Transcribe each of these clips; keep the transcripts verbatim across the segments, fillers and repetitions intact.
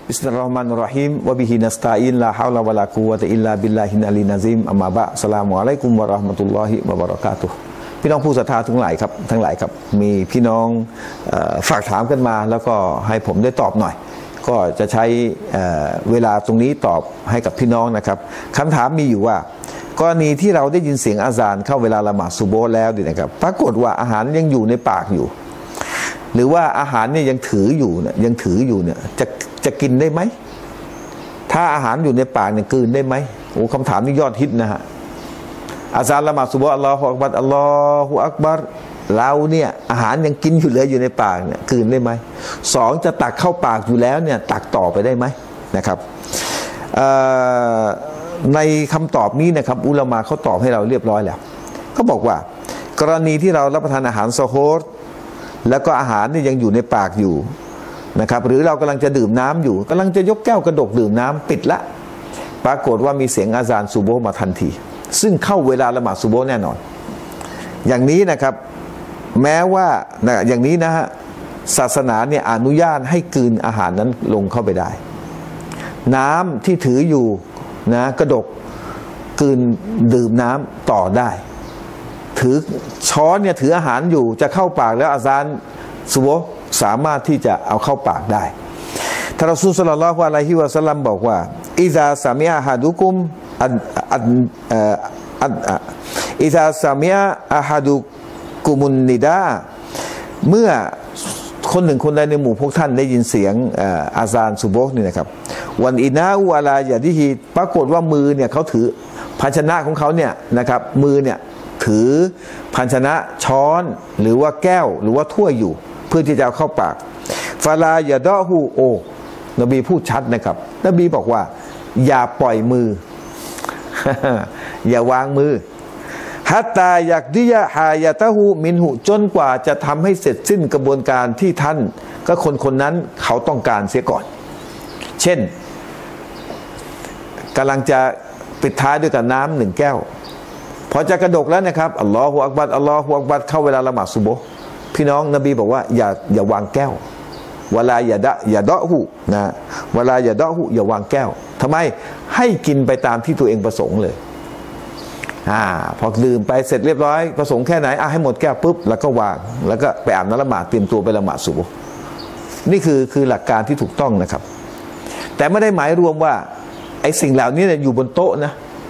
บิสมิลลาฮิรเราะห์มานิรเราะฮีมวะบิฮินัสตะอีนลาฮาวลาวะลากุวะตะอิลลาบิลลาฮิลอะลีนัซีมอัมมาบะอัสสลามุอะลัยกุมวะเราะห์มะตุลลอฮิวะบะเราะกาตุฮ์พี่น้องผู้ศรัทธาทั้งหลายครับทั้งหลายครับมีพี่น้องฝากถามกันมาแล้วก็ให้ผมได้ตอบหน่อยก็จะใช้เวลาตรงนี้ตอบให้กับพี่น้องนะครับคำถามมีอยู่ว่ากรณีที่เราได้ยินเสียงอาซานเข้าเวลาละหมาดซุบฮ์แล้วเนี่ยนะครับปรากฏว่าอาหารยังอยู่ในปากอยู่หรือว่าอาหารเนี่ยยังถืออยู่เนี่ยยังถืออยู่เนี่ยจะจะกินได้ไหมถ้าอาหารอยู่ในปากเนี่ยกลืนได้ไหมโอ้คำถามนี้ยอดฮิตนะฮะอาซานละหมาดซุบฮ์อัลลอฮฺอักบัรอัลลอฮฺอักบัรเราเนี่ยอาหารยังกินอยู่เหลืออยู่ในปากเนี่ยกลืนได้ไหมสองจะตักเข้าปากอยู่แล้วเนี่ยตักต่อไปได้ไหมนะครับในคำตอบนี้นะครับอุลามะเขาตอบให้เราเรียบร้อยแล้วเขาบอกว่ากรณีที่เรารับประทานอาหารซอฮรแล้วก็อาหารนี่ยังอยู่ในปากอยู่นะครับหรือเรากำลังจะดื่มน้ำอยู่กำลังจะยกแก้วกระดกดื่มน้ำปิดละปรากฏว่ามีเสียงอาซานซุบฮ์มาทันทีซึ่งเข้าเวลาละหมาดซุบฮ์แน่นอนอย่างนี้นะครับแม้ว่านะอย่างนี้นะฮะศาสนาเนี่ยอนุญาตให้กลืนอาหารนั้นลงเข้าไปได้น้ำที่ถืออยู่นะกระดกกลืนดื่มน้ำต่อได้ถือช้อนเนี่ยถืออาหารอยู่จะเข้าปากแล้วอาซานซุบฮ์สามารถที่จะเอาเข้าปากได้ท่านรอซูล ศ็อลลัลลอฮุอะลัยฮิวะซัลลัมบอกว่าอิซาซามิอะฮะดุกุมอันอันอันอิซาซามิอะอะฮะดุกุมุนนิดาเมื่อคนหนึ่งคนใดในหมู่พวกท่านได้ยินเสียงอาซานซุบฮ์นี่นะครับวันอินาอูอะลาญาดิฮิปรากฏว่ามือเนี่ยเขาถือภาชนะของเขาเนี่ยนะครับมือเนี่ยถือภาชนะช้อนหรือว่าแก้วหรือว่าถ้วยอยู่เพื่อที่จะเอาเข้าปากฟาลายาดอฮูโอนบีพูดชัดนะครับนบีบอกว่าอย่าปล่อยมือ อย่าวางมือฮัตตายักดิยะฮายาตะฮูมินหุจนกว่าจะทำให้เสร็จสิ้นกระบวนการที่ท่านก็คนคนนั้นเขาต้องการเสียก่อนเช่นกำลังจะปิดท้ายด้วยกับน้ำหนึ่งแก้วพอจะกระดกแล้วนะครับอัลลอฮฺอักบัรอัลลอฮฺอักบัรเข้าเวลาละหมาดซุบฮ์พี่น้องนบีบอกว่าอย่าอย่าวางแก้วเวลาอย่าดะอย่าดะหูนะเวลาอย่าดะหูอย่าวางแก้วทำไมให้กินไปตามที่ตัวเองประสงค์เลยอ่าพอดื่มไปเสร็จเรียบร้อยประสงค์แค่ไหนอ่ะให้หมดแก้วปุ๊บแล้วก็วางแล้วก็ไปอาบน้ำละหมาดเตรียมตัวไปละหมาดซุบฮ์นี่คือคือหลักการที่ถูกต้องนะครับแต่ไม่ได้หมายรวมว่าไอ้สิ่งเหล่านี้เนี่ยอยู่บนโต๊ะนะ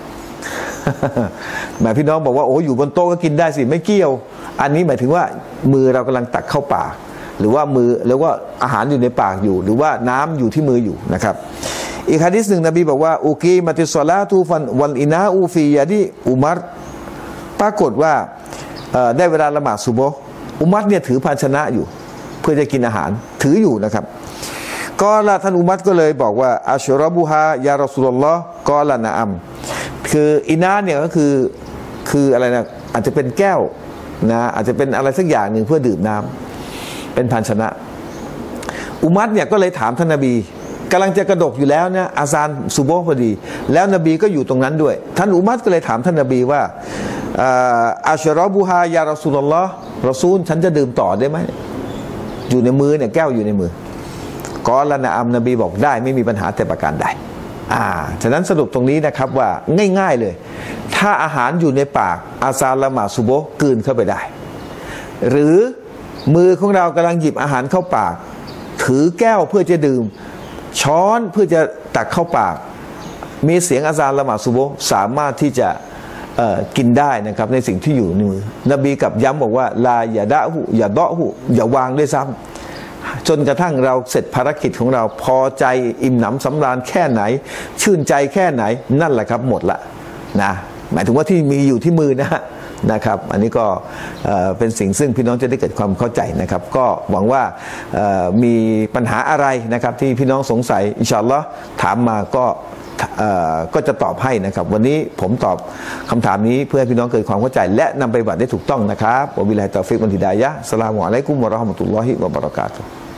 หมายพี่น้องบอกว่าโอ้อยู่บนโต๊ะก็กินได้สิไม่เกี่ยวอันนี้หมายถึงว่ามือเรากำลังตักเข้าปากหรือว่ามือแล้วว่าอาหารอยู่ในปากอยู่หรือว่าน้ำอยู่ที่มืออยู่นะครับอีกหะดีษหนึ่งนบีบอกว่าอุกีมัติศอลาตูฟันวันอินาอูฟียะดีอุมัรปรากฏว่าได้เวลาละหมาดซุบฮ์อุมัรเนี่ยถือภาชนะอยู่เพื่อจะกินอาหารถืออยู่นะครับก็ละท่านอุมัรก็เลยบอกว่าอัชรบุฮายารอซูลุลลอฮ์ก็ละนะอัมคืออินาเนี่ยก็คือคืออะไรนะอาจจะเป็นแก้วนะอาจจะเป็นอะไรสักอย่างหนึ่งเพื่อดื่มน้ำเป็นภาชนะอุมัรเนี่ยก็เลยถามท่านนบีกำลังจะกระดกอยู่แล้วเนี่ยอาซานซุบฮ์พอดีแล้วนบีก็อยู่ตรงนั้นด้วยท่านอุมัรก็เลยถามท่านนบีว่าอัชรอบุฮายารอซูลุลลอฮ์รอซูลฉันจะดื่มต่อได้ไหมอยู่ในมือเนี่ยแก้วอยู่ในมือกอละนะอัมนบีบอกได้ไม่มีปัญหาแต่ประการใดอ่าฉะนั้นสรุปตรงนี้นะครับว่าง่ายๆเลยถ้าอาหารอยู่ในปากอาซานละหมาดซุบฮ์กลืนเข้าไปได้หรือมือของเรากำลังหยิบอาหารเข้าปากถือแก้วเพื่อจะดื่มช้อนเพื่อจะตักเข้าปากมีเสียงอาซานละหมาดซุบฮ์สามารถที่จะกินได้นะครับในสิ่งที่อยู่ในมือนบีกับย้ำบอกว่าลาอย่าดะหูอย่าเดาะหูอย่าวางด้วยซ้ำจนกระทั่งเราเสร็จภารกิจของเราพอใจอิ่มหนำสำราญแค่ไหนชื่นใจแค่ไหนนั่นแหละครับหมดละนะหมายถึงว่าที่มีอยู่ที่มือนะนะครับอันนี้ก็เป็นสิ่งซึ่งพี่น้องจะได้เกิดความเข้าใจนะครับก็หวังว่ามีปัญหาอะไรนะครับที่พี่น้องสงสัยอินชาอัลลอฮ์ถามมาก็ก็จะตอบให้นะครับวันนี้ผมตอบคำถามนี้เพื่อให้พี่น้องเกิดความเข้าใจและนำไปปฏิบัติได้ถูกต้องนะครับวะบิลลาฮิตตอฟิกวัลฮิดายะฮ์อัสสลามุอะลัยกุมวะเราะห์มะตุลลอฮิวะบะเราะกาตุฮ์